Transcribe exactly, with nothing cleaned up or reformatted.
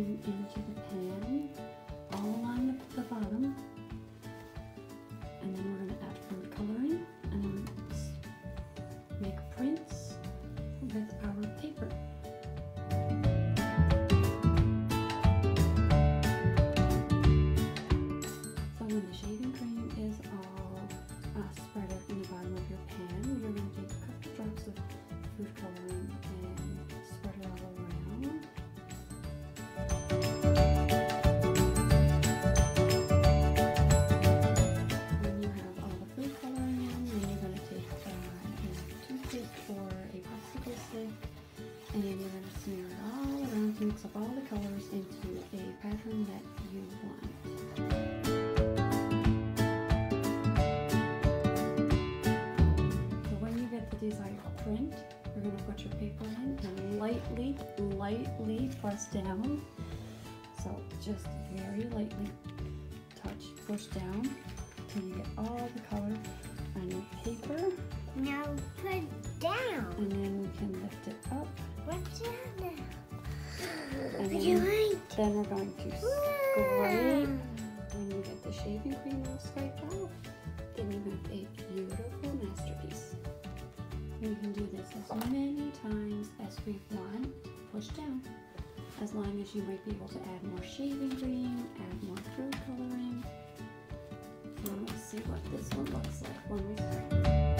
cream into the pan all along the, the bottom, and then we're going to add food coloring and then make prints with our paper. So when the shaving cream is all uh, spread out in the bottom of your pan, you're going to take a couple drops of food coloring and spread it all around. When you have all the food coloring in, then you're going to take uh, a toothpick or a popsicle stick, and you're going to smear it all around to mix up all the colors into a pattern that you want. The desired print, you're going to put your paper in and lightly, lightly press down. So just very lightly touch, push down till you get all the color on your paper. Now put down. And then we can lift it up. What's that now? And You're then, right. then we're going to scrape. When you get the shaving cream all scraped off, then you have a beautiful masterpiece. We can do this as many times as we want. Push down. As long as you might be able to add more shaving cream, add more food coloring. And we'll see what this one looks like when we start.